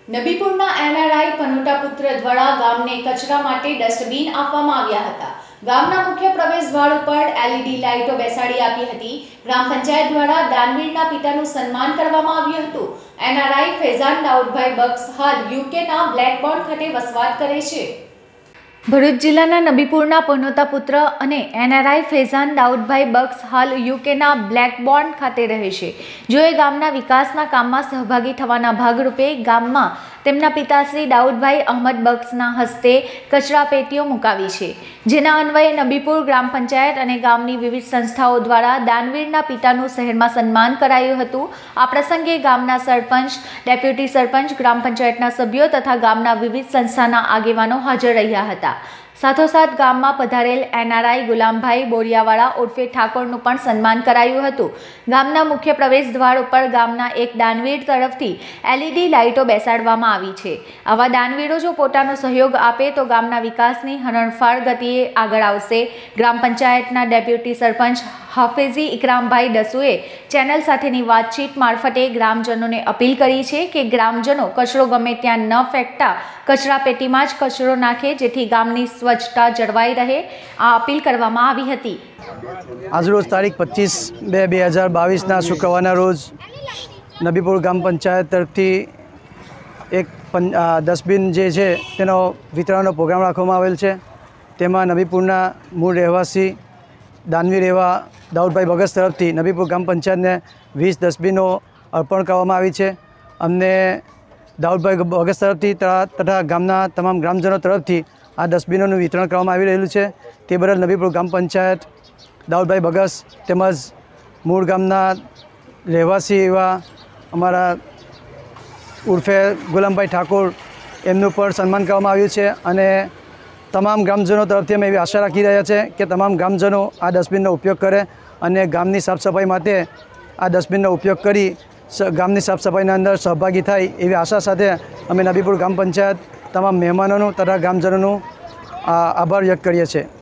નબીપુરના NRI પનોટા પુત્ર દ્વારા ગામને કચરા માટે ડસ્ટબિન આપવામાં આવ્યા હતા। ગામના મુખ્ય પ્રવેશદ્વાર ઉપર એલઈડી લાઇટો બેસાડી આપી હતી। ગ્રામ પંચાયત દ્વારા દાનવીરના પિતાનું સન્માન કરવામાં આવ્યું હતું। એનઆરઆઈ ફૈઝાન દાઉદભાઈ બક્ષ હાલ યુકેના બ્લેકબોર્ન ખાતે વસવાટ કરે છે। ભરૂચ જિલ્લાના નબીપુરના પનોતા પુત્ર અને એનઆરઆઈ ફૈઝાન દાઉદભાઈ બક્ષ હાલ યુકેના બ્લેકબોર્ન ખાતે રહે છે। જેઓએ ગામના વિકાસના કામમાં સહભાગી થવાના ભાગરૂપે ગામમાં તેમના પિતાશ્રી દાઉદભાઈ અહમદ બક્ષના હસ્તે કચરા પેટીઓ મુકાવી છે, જેના અન્વયે નબીપુર ગ્રામ પંચાયત અને ગામની વિવિધ સંસ્થાઓ દ્વારા દાનવીરના પિતાનું શહેરમાં સન્માન કરાયું હતું। આ પ્રસંગે ગામના સરપંચ, ડેપ્યુટી સરપંચ, ગ્રામ પંચાયતના સભ્યો તથા ગામના વિવિધ સંસ્થાના આગેવાનો હાજર રહ્યા હતા। સાથોસાથ ગામમાં પધારેલ એનઆરઆઈ ગુલામભાઈ બોરિયાવાળા ઉર્ફે ઠાકોરનું પણ સન્માન કરાયું હતું। ગામના મુખ્ય પ્રવેશદ્વાર ઉપર ગામના એક દાનવીર તરફથી એલઈડી લાઇટો બેસાડવામાં આવી છે। આવા દાનવીરો જો પોતાનો સહયોગ આપે તો ગામના વિકાસની હરણફાળ ગતિએ આગળ આવશે। ગ્રામ પંચાયતના ડેપ્યુટી સરપંચ હાફેઝી ઇકરામભાઈ દસુએ ચેનલ સાથેની વાતચીત મારફતે ગ્રામજનોને અપીલ કરી છે કે ગ્રામજનો કચરો ગમે ત્યાં ન ફેંકતા કચરા પેટીમાં જ કચરો નાખે, જેથી ગામની સ્વચ્છતા જળવાઈ રહે। આ અપીલ કરવામાં આવી હતી। આજરોજ તારીખ 25/2/2022ના શુક્રવારના રોજ નબીપુર ગ્રામ પંચાયત તરફથી એક ડસ્ટબિન જે છે તેનો વિતરણનો પ્રોગ્રામ રાખવામાં આવેલ છે। તેમાં નબીપુરના મૂળ રહેવાસી દાનવીર એવા દાઉદભાઈ બગસ તરફથી નબીપુર ગ્રામ પંચાયતને 20 ડસ્ટબિનો અર્પણ કરવામાં આવી છે। અમને દાઉદભાઈ બગસ તરફથી તથા ગામના તમામ ગ્રામજનો તરફથી આ ડસ્ટબિનોનું વિતરણ કરવામાં આવી રહેલું છે। તે બદલ નબીપુર ગ્રામ પંચાયત, દાઉદભાઈ બગસ તેમજ મૂળ ગામના રહેવાસી એવા અમારા ઉર્ફે ગુલામભાઈ ઠાકોર એમનું પણ સન્માન કરવામાં આવ્યું છે અને તમામ ગ્રામજનો તરફથી અમે એવી આશા રાખી રહ્યા છે કે તમામ ગ્રામજનો આ ડસ્ટબિનનો ઉપયોગ કરે અને ગામની સાફ સફાઈ માટે આ ડસ્ટબિનનો ઉપયોગ કરી ગામની સાફ સફાઈના અંદર સહભાગી થાય એવી આશા સાથે અમે નબીપુર ગ્રામ પંચાયત તમામ મહેમાનોનું તથા ગ્રામજનોનું આભાર વ્યક્ત કરીએ છીએ।